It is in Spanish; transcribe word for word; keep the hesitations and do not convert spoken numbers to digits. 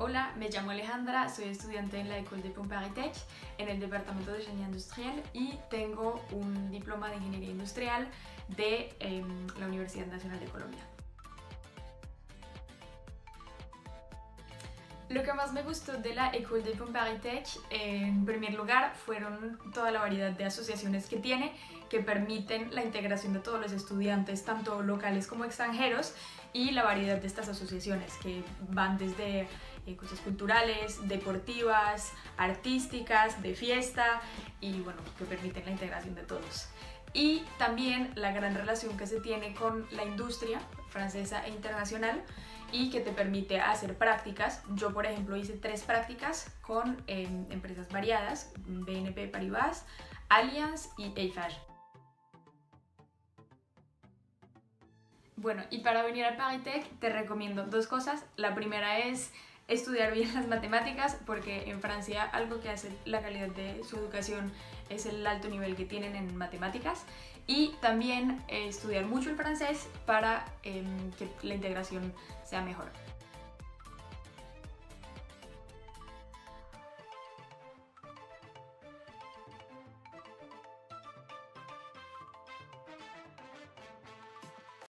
Hola, me llamo Alejandra, soy estudiante en la École de Paris Tech en el departamento de Ingeniería Industrial y tengo un diploma de Ingeniería Industrial de eh, la Universidad Nacional de Colombia. Lo que más me gustó de la École de Paris Tech, en primer lugar, fueron toda la variedad de asociaciones que tiene, que permiten la integración de todos los estudiantes, tanto locales como extranjeros, y la variedad de estas asociaciones, que van desde eh, cosas culturales, deportivas, artísticas, de fiesta, y bueno, que permiten la integración de todos. Y también la gran relación que se tiene con la industria francesa e internacional y que te permite hacer prácticas. Yo, por ejemplo, hice tres prácticas con eh, empresas variadas, B N P Paribas, Allianz y Eiffage. Bueno, y para venir a Paris Tech te recomiendo dos cosas. La primera es estudiar bien las matemáticas, porque en Francia algo que hace la calidad de su educación es el alto nivel que tienen en matemáticas, y también eh, estudiar mucho el francés para eh, que la integración sea mejor.